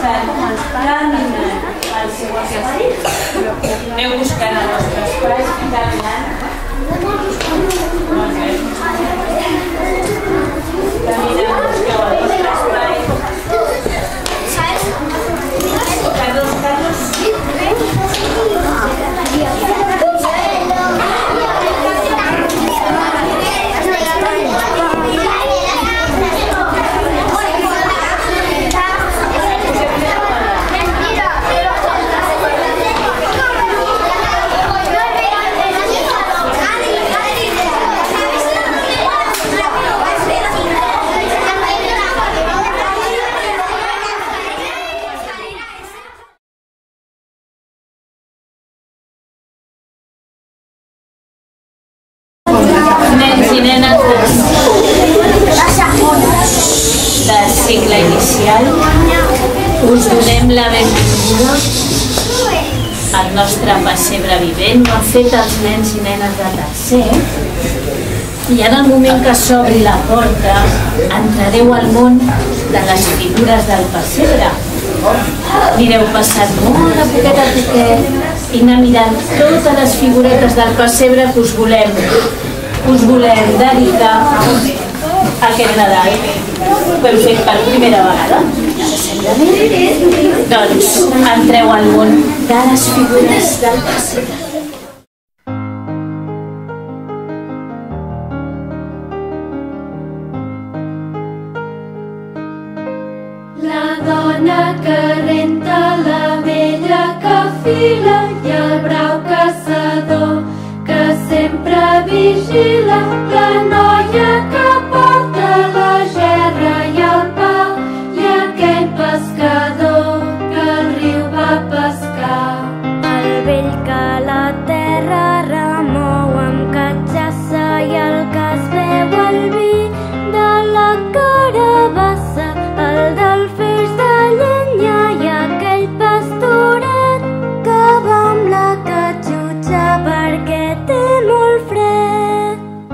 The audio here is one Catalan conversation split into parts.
caminant al seu espai, aneu buscant el vostre espai, caminant. Caminant, busqueu el vostre espai. Carlos. Nens i nenes del cicle inicial, us donem la benvinguda al nostre pessebre vivent. Ho han fet els nens i nenes de tercer i en el moment que s'obri la porta entrareu al món de les figures del pessebre. Anireu passant molt a poquet i anar mirant totes les figuretes del pessebre que us volem dedicar a aquest Nadal. Ho hem fet per primera vegada. Doncs entreu al món de les figures del pessebre. La dona que renta, la vella que fila i el brau caçador que sempre vigila, la noia que porta la gerra i el pa i aquell pescador que al riu va pescar. El vell que la terra remou amb catxassa i el que es veu al vi de la carabassa, el del feix de llenya i aquell pastoret que va amb la catxutxa perquè té molt fred.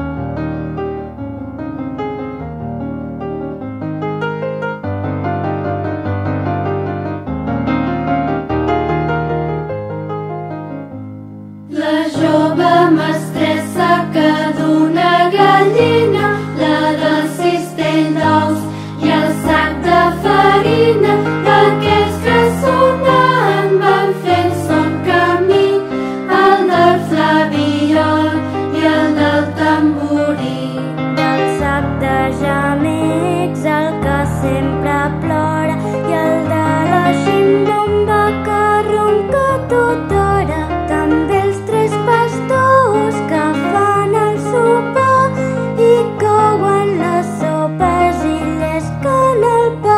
La jove mestressa que d'una gallina, la del cistell d'ous i el sac de farina, d'aquells que sonant van fent son camí, el del flabiol i el del tamborí. Del sac de gemecs, el que sempre plora, i el de la ximdomba que ronca tota hora. També els tres pastors que fan el sopar i couen les sopes i llesquen el pa.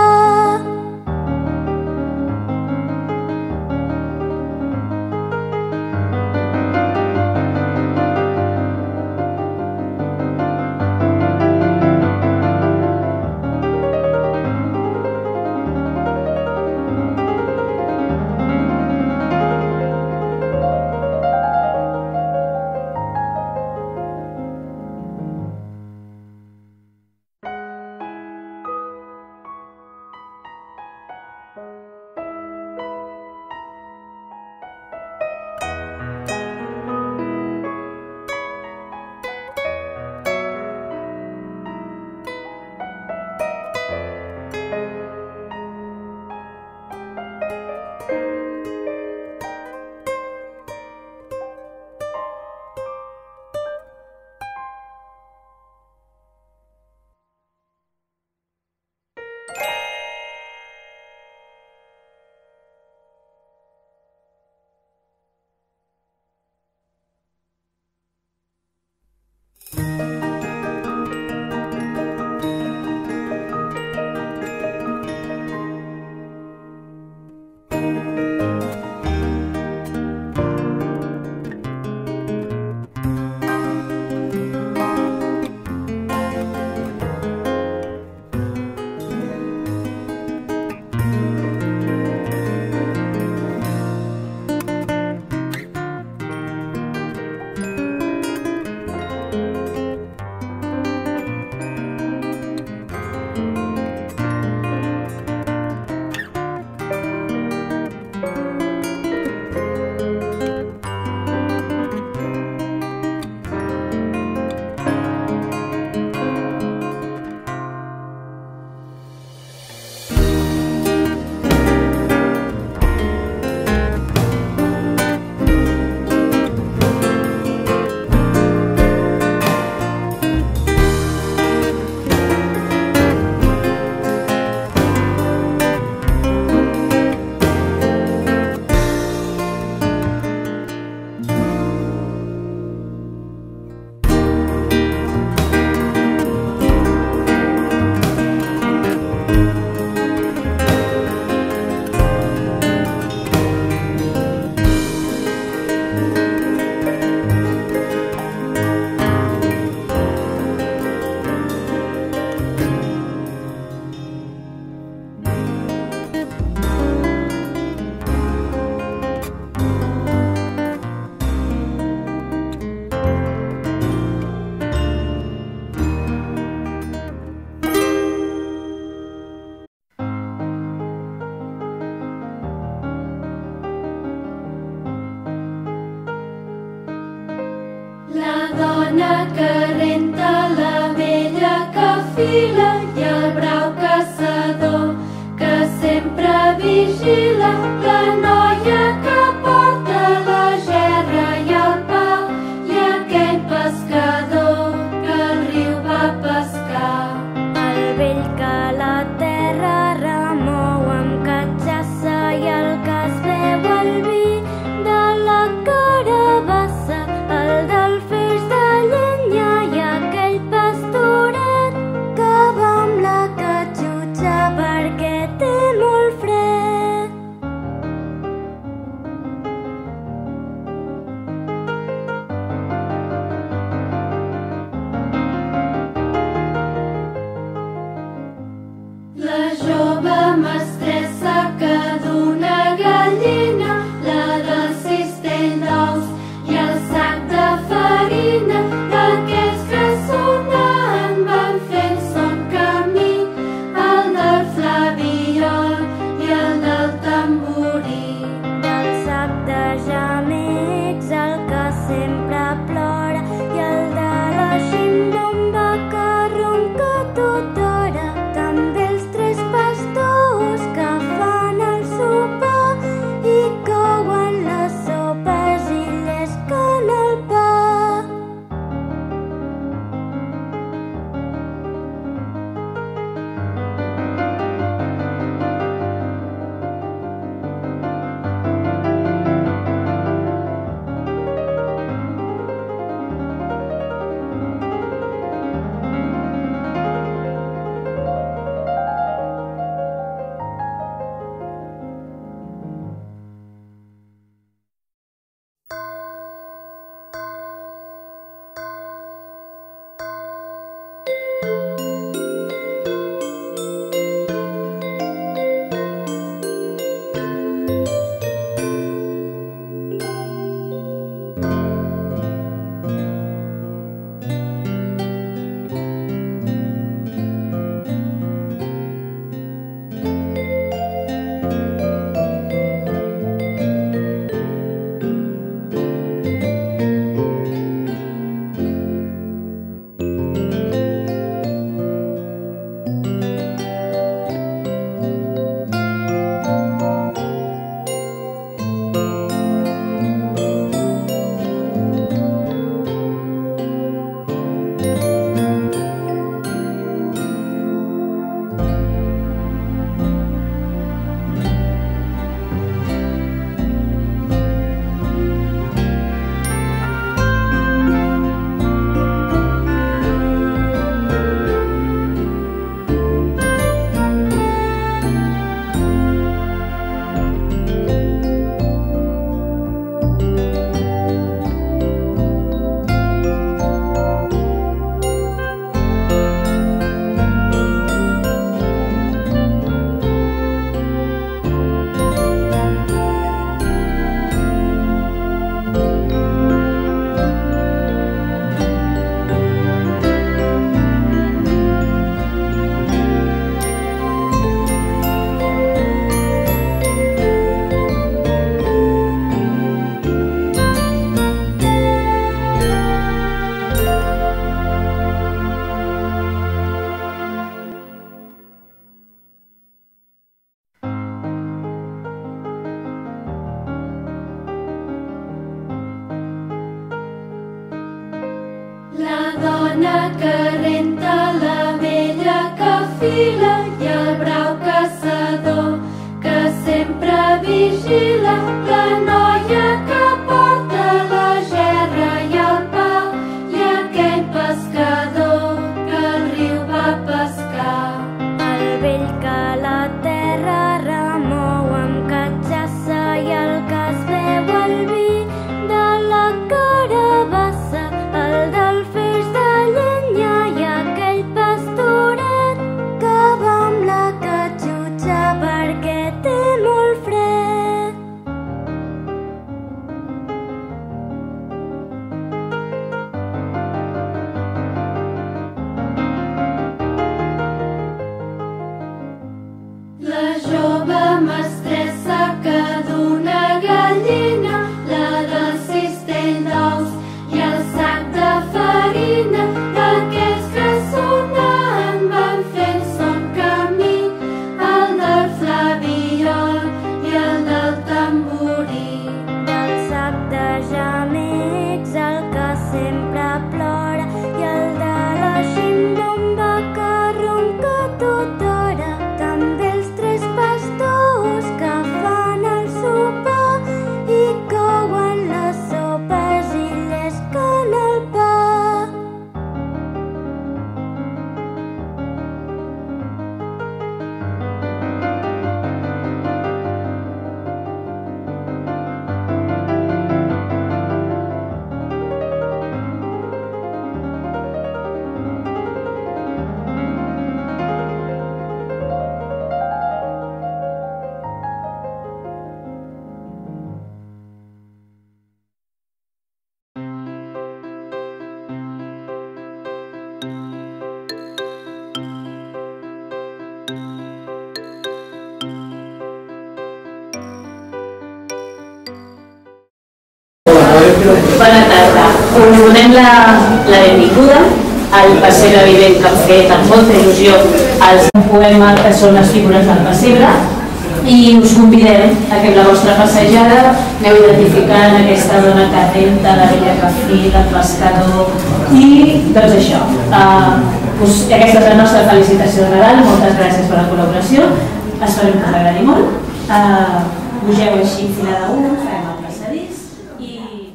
Bona tarda. Us donem la benvinguda al pessebre vivent que han fet amb molta il·lusió un poema que són les figures del pessebre i us convidem a que amb la vostra passejada aneu identificant aquesta dona que renta, la vella que fila, el pescador i doncs això. Aquesta és la nostra felicitació de Nadal, moltes gràcies per la col·laboració, esperem que us agradi molt. Pugeu així filada 1, farem el passadís i...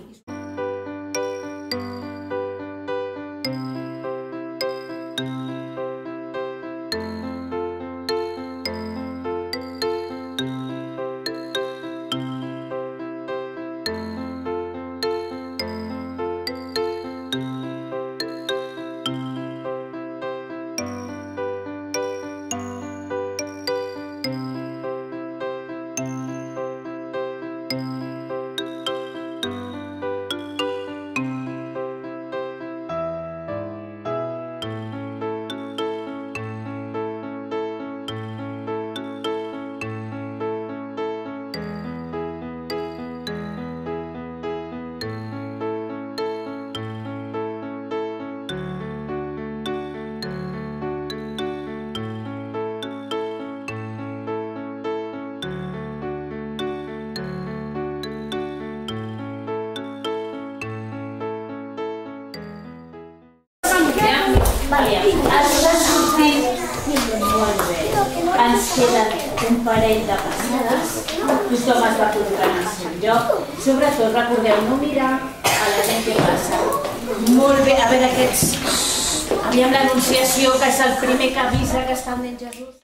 Ens queden un parell de passades, tothom es va col·locant al seu lloc, sobretot recordeu no mirar a la gent que passa. Molt bé, a veure aquests... Aviam l'anunciació, que és el primer que avisa que està el nen Jesús.